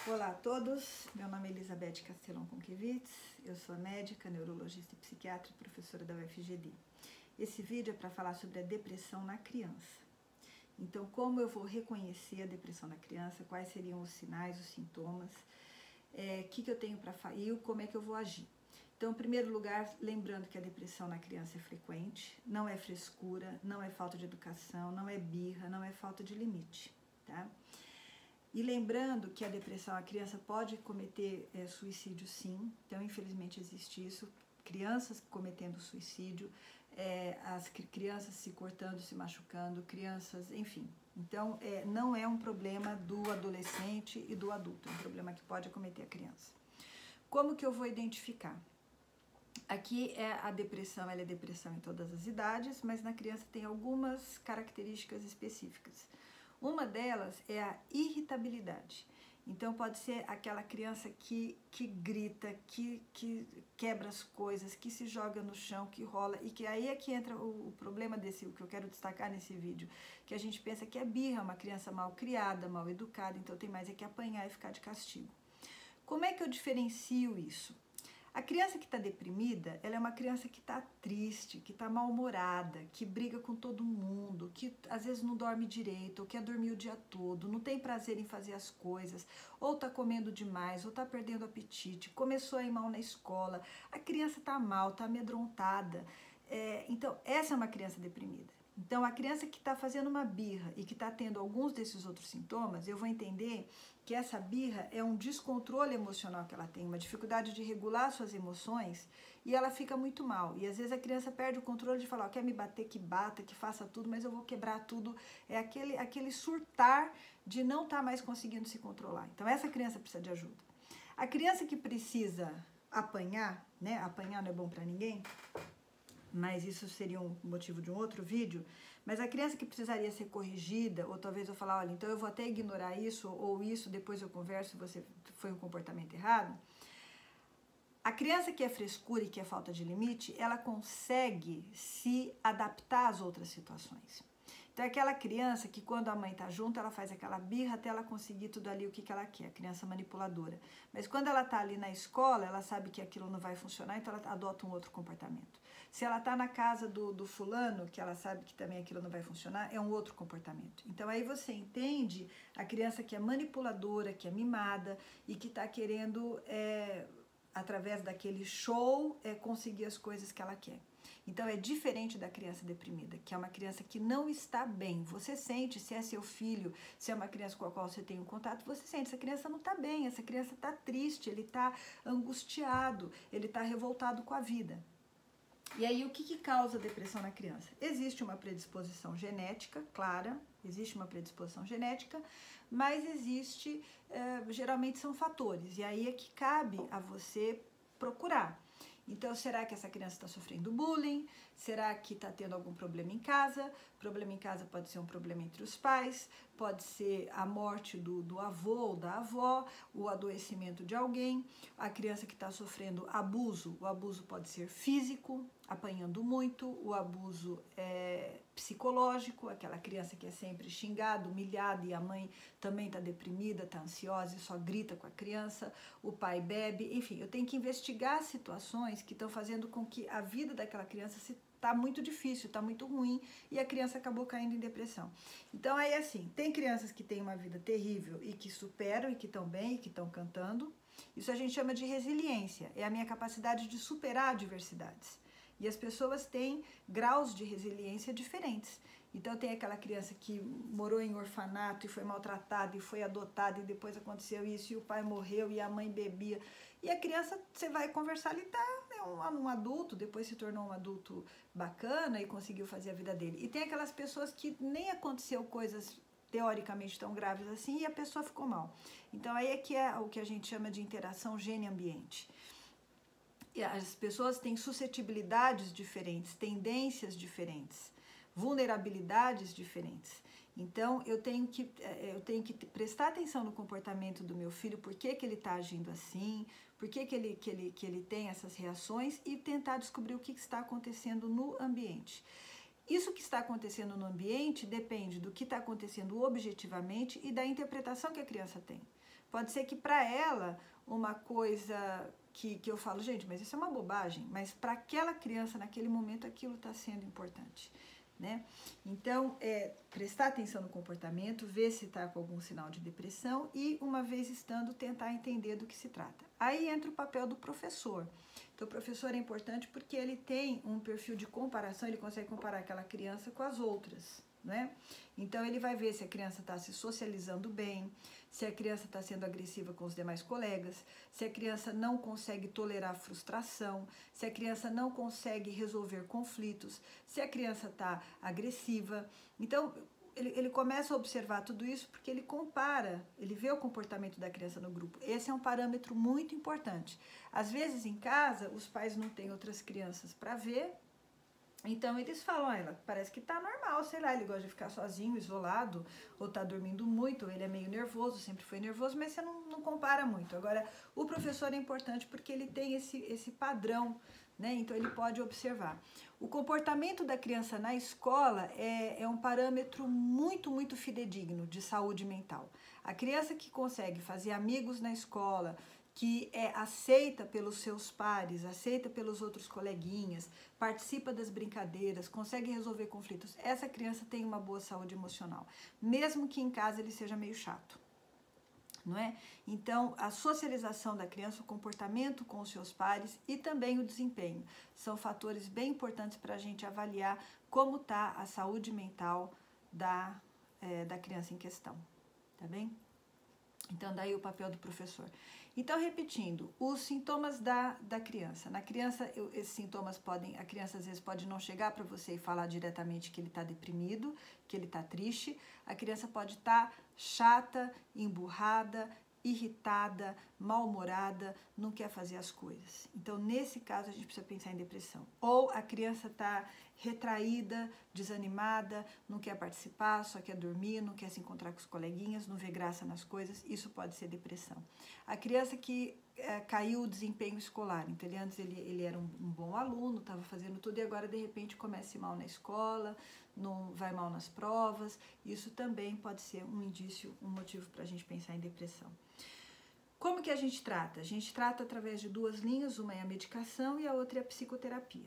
Olá a todos, meu nome é Elizabeth Castelão Conquevitz, eu sou médica, neurologista e psiquiatra e professora da UFGD. Esse vídeo é para falar sobre a depressão na criança. Então, como eu vou reconhecer a depressão na criança, quais seriam os sinais, os sintomas, o que eu tenho para fazer e como é que eu vou agir. Então, em primeiro lugar, lembrando que a depressão na criança é frequente, não é frescura, não é falta de educação, não é birra, não é falta de limite, tá? E lembrando que a depressão, a criança pode cometer suicídio sim, então infelizmente existe isso, crianças cometendo suicídio, as crianças se cortando, se machucando, crianças, enfim. Então não é um problema do adolescente e do adulto, é um problema que pode acometer a criança. Como que eu vou identificar? Aqui a depressão, ela é depressão em todas as idades, mas na criança tem algumas características específicas. Uma delas é a irritabilidade. Então pode ser aquela criança que grita, que quebra as coisas, que se joga no chão, que rola, e que aí é que entra o problema desse, o que eu quero destacar nesse vídeo, que a gente pensa que é birra, uma criança mal criada, mal educada, então tem mais é que apanhar e ficar de castigo. Como é que eu diferencio isso? A criança que está deprimida, ela é uma criança que está triste, que está mal-humorada, que briga com todo mundo, que às vezes não dorme direito, ou quer dormir o dia todo, não tem prazer em fazer as coisas, ou está comendo demais, ou está perdendo o apetite, começou a ir mal na escola, a criança está mal, está amedrontada. Então, essa é uma criança deprimida. Então, a criança que está fazendo uma birra e que está tendo alguns desses outros sintomas, eu vou entender que essa birra é um descontrole emocional que ela tem, uma dificuldade de regular suas emoções e ela fica muito mal. E às vezes a criança perde o controle de falar, quer me bater, que bata, que faça tudo, mas eu vou quebrar tudo. É aquele surtar de não estar mais conseguindo se controlar. Então essa criança precisa de ajuda. A criança que precisa apanhar, né? Apanhar não é bom para ninguém, mas isso seria um motivo de um outro vídeo, mas a criança que precisaria ser corrigida, ou talvez eu falar, olha, então eu vou até ignorar isso, ou isso, depois eu converso, você foi um comportamento errado. A criança que é frescura e que é falta de limite, ela consegue se adaptar às outras situações. Então é aquela criança que quando a mãe tá junto, ela faz aquela birra até ela conseguir tudo ali o que ela quer, a criança manipuladora. Mas quando ela tá ali na escola, ela sabe que aquilo não vai funcionar, então ela adota um outro comportamento. Se ela tá na casa do fulano, que ela sabe que também aquilo não vai funcionar, é um outro comportamento. Então aí você entende a criança que é manipuladora, que é mimada e que tá querendo, através daquele show, conseguir as coisas que ela quer. Então é diferente da criança deprimida, que é uma criança que não está bem. Você sente, se é seu filho, se é uma criança com a qual você tem um contato, você sente, essa criança não está bem, essa criança está triste, ele está angustiado, ele está revoltado com a vida. E aí o que causa depressão na criança? Existe uma predisposição genética, clara, existe uma predisposição genética, mas existe, geralmente são fatores, e aí é que cabe a você procurar. Então, será que essa criança está sofrendo bullying? Será que está tendo algum problema em casa? Problema em casa pode ser um problema entre os pais, pode ser a morte do avô ou da avó, o adoecimento de alguém, a criança que está sofrendo abuso, o abuso pode ser físico, apanhando muito, o abuso psicológico, aquela criança que é sempre xingada, humilhada e a mãe também está deprimida, está ansiosa e só grita com a criança, o pai bebe, enfim, eu tenho que investigar situações que estão fazendo com que a vida daquela criança está muito difícil, está muito ruim e a criança acabou caindo em depressão. Então aí assim, tem crianças que têm uma vida terrível e que superam e que estão bem e que estão cantando, isso a gente chama de resiliência, é a minha capacidade de superar adversidades. E as pessoas têm graus de resiliência diferentes. Então tem aquela criança que morou em orfanato e foi maltratada e foi adotada e depois aconteceu isso e o pai morreu e a mãe bebia. E a criança, você vai conversar, ele tá um adulto, depois se tornou um adulto bacana e conseguiu fazer a vida dele. E tem aquelas pessoas que nem aconteceu coisas teoricamente tão graves assim e a pessoa ficou mal. Então aí é que é o que a gente chama de interação gene-ambiente. E as pessoas têm suscetibilidades diferentes, tendências diferentes, vulnerabilidades diferentes. Então, eu tenho que prestar atenção no comportamento do meu filho, por que ele está agindo assim, por que ele tem essas reações e tentar descobrir o que está acontecendo no ambiente. Isso que está acontecendo no ambiente depende do que está acontecendo objetivamente e da interpretação que a criança tem. Pode ser que para ela uma coisa que eu falo, gente, mas isso é uma bobagem, mas para aquela criança naquele momento aquilo está sendo importante, né? Então, prestar atenção no comportamento, ver se está com algum sinal de depressão e, uma vez estando, tentar entender do que se trata. Aí entra o papel do professor. Então, o professor é importante porque ele tem um perfil de comparação, ele consegue comparar aquela criança com as outras, né? Então, ele vai ver se a criança está se socializando bem, se a criança está sendo agressiva com os demais colegas, se a criança não consegue tolerar frustração, se a criança não consegue resolver conflitos, se a criança está agressiva. Então, ele começa a observar tudo isso porque ele compara, ele vê o comportamento da criança no grupo. Esse é um parâmetro muito importante. Às vezes, em casa, os pais não têm outras crianças para ver, então eles falam, ela parece que tá normal, sei lá, ele gosta de ficar sozinho, isolado, ou tá dormindo muito, ou ele é meio nervoso, sempre foi nervoso, mas você não compara muito. Agora, o professor é importante porque ele tem esse padrão, né? Então ele pode observar. O comportamento da criança na escola é um parâmetro muito fidedigno de saúde mental. A criança que consegue fazer amigos na escola, que é aceita pelos seus pares, aceita pelos outros coleguinhas, participa das brincadeiras, consegue resolver conflitos, essa criança tem uma boa saúde emocional, mesmo que em casa ele seja meio chato, não é? Então, a socialização da criança, o comportamento com os seus pares e também o desempenho são fatores bem importantes para a gente avaliar como está a saúde mental da criança em questão, tá bem? Então, daí o papel do professor. Então, repetindo, os sintomas da criança. Na criança, esses sintomas a criança às vezes pode não chegar para você e falar diretamente que ele está deprimido, que ele está triste. A criança pode estar chata, emburrada, irritada, mal-humorada, não quer fazer as coisas. Então, nesse caso, a gente precisa pensar em depressão. Ou a criança está retraída, desanimada, não quer participar, só quer dormir, não quer se encontrar com os coleguinhas, não vê graça nas coisas, isso pode ser depressão. A criança que caiu o desempenho escolar, então ele era um bom aluno, estava fazendo tudo e agora de repente começa a ir mal na escola, não vai mal nas provas, isso também pode ser um indício, um motivo para a gente pensar em depressão. Como que a gente trata? A gente trata através de duas linhas, uma é a medicação e a outra é a psicoterapia.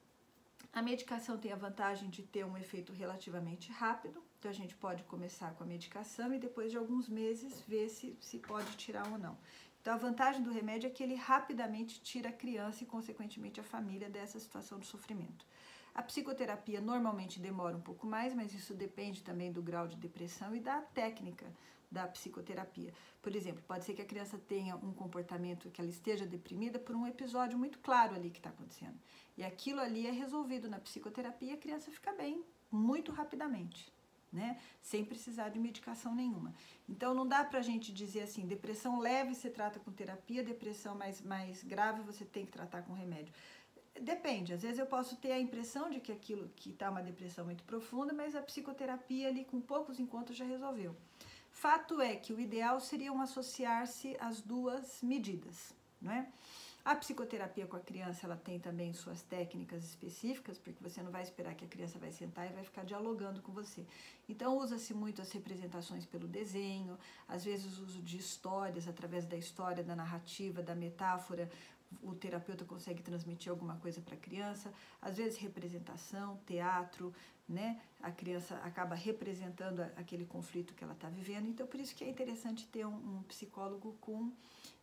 A medicação tem a vantagem de ter um efeito relativamente rápido, então a gente pode começar com a medicação e depois de alguns meses ver se pode tirar ou não. Então a vantagem do remédio é que ele rapidamente tira a criança e consequentemente a família dessa situação de sofrimento. A psicoterapia normalmente demora um pouco mais, mas isso depende também do grau de depressão e da técnica da psicoterapia. Por exemplo, pode ser que a criança tenha um comportamento que ela esteja deprimida por um episódio muito claro ali que está acontecendo. E aquilo ali é resolvido na psicoterapia e a criança fica bem muito rapidamente, né? Sem precisar de medicação nenhuma. Então não dá pra gente dizer assim, depressão leve você trata com terapia, depressão mais grave você tem que tratar com remédio. Depende, às vezes eu posso ter a impressão de que aquilo que está uma depressão muito profunda, mas a psicoterapia ali com poucos encontros já resolveu. Fato é que o ideal seria associar-se às duas medidas, não é? A psicoterapia com a criança, ela tem também suas técnicas específicas, porque você não vai esperar que a criança vai sentar e vai ficar dialogando com você. Então, usa-se muito as representações pelo desenho, às vezes o uso de histórias, através da história, da narrativa, da metáfora, o terapeuta consegue transmitir alguma coisa para a criança, às vezes representação, teatro, né? A criança acaba representando aquele conflito que ela está vivendo, então por isso que é interessante ter um psicólogo com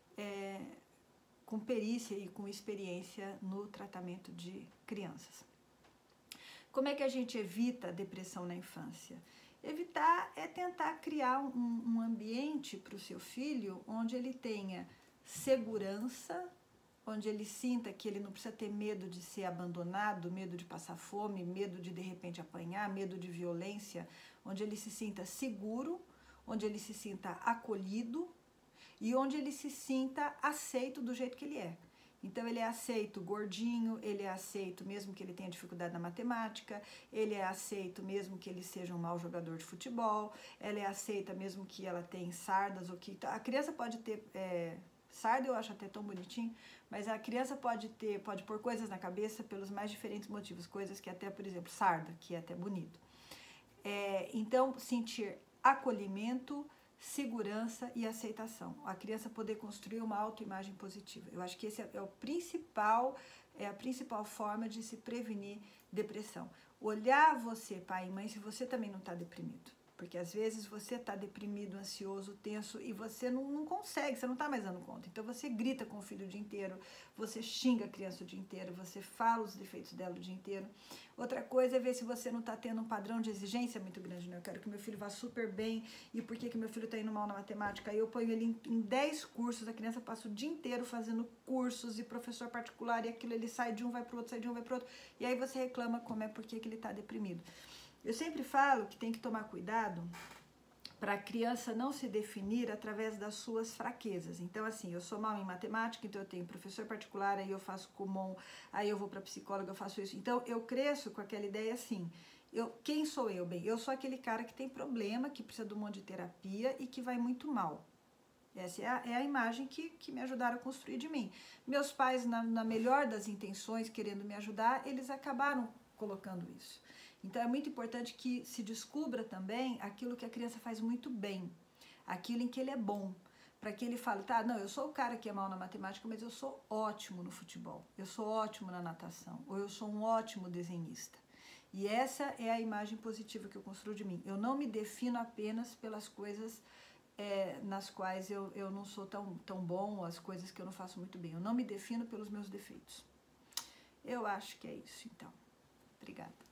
perícia e com experiência no tratamento de crianças. Como é que a gente evita a depressão na infância? Evitar é tentar criar um ambiente para o seu filho onde ele tenha segurança, onde ele sinta que ele não precisa ter medo de ser abandonado, medo de passar fome, medo de repente apanhar, medo de violência, onde ele se sinta seguro, onde ele se sinta acolhido e onde ele se sinta aceito do jeito que ele é. Então ele é aceito gordinho, ele é aceito mesmo que ele tenha dificuldade na matemática, ele é aceito mesmo que ele seja um mau jogador de futebol, ela é aceita mesmo que ela tenha sardas ou que... A criança pode ter Sarda eu acho até tão bonitinho, mas a criança pode pôr coisas na cabeça pelos mais diferentes motivos, coisas que até, por exemplo, sarda, que é até bonito. Então, sentir acolhimento, segurança e aceitação. A criança poder construir uma autoimagem positiva. Eu acho que esse é a principal forma de se prevenir depressão. Olhar você, pai e mãe, se você também não está deprimido. Porque às vezes você está deprimido, ansioso, tenso e você não consegue, você não está mais dando conta. Então você grita com o filho o dia inteiro, você xinga a criança o dia inteiro, você fala os defeitos dela o dia inteiro. Outra coisa é ver se você não está tendo um padrão de exigência muito grande, né? Eu quero que meu filho vá super bem e por que meu filho está indo mal na matemática? Aí eu ponho ele em 10 cursos, a criança passa o dia inteiro fazendo cursos e professor particular e aquilo ele sai de um, vai para o outro, sai de um, vai para o outro. E aí você reclama como é porque ele está deprimido. Eu sempre falo que tem que tomar cuidado para a criança não se definir através das suas fraquezas. Então, assim, eu sou mal em matemática, então eu tenho professor particular, aí eu faço Kumon, aí eu vou para psicóloga, eu faço isso. Então, eu cresço com aquela ideia assim, quem sou eu? Bem, eu sou aquele cara que tem problema, que precisa de um monte de terapia e que vai muito mal. Essa é a imagem que me ajudaram a construir de mim. Meus pais, na melhor das intenções, querendo me ajudar, eles acabaram colocando isso. Então é muito importante que se descubra também aquilo que a criança faz muito bem, aquilo em que ele é bom, para que ele fale, tá, não, eu sou o cara que é mal na matemática, mas eu sou ótimo no futebol, eu sou ótimo na natação, ou eu sou um ótimo desenhista. E essa é a imagem positiva que eu construo de mim. Eu não me defino apenas pelas coisas nas quais eu não sou tão bom, as coisas que eu não faço muito bem. Eu não me defino pelos meus defeitos. Eu acho que é isso, então. Obrigada.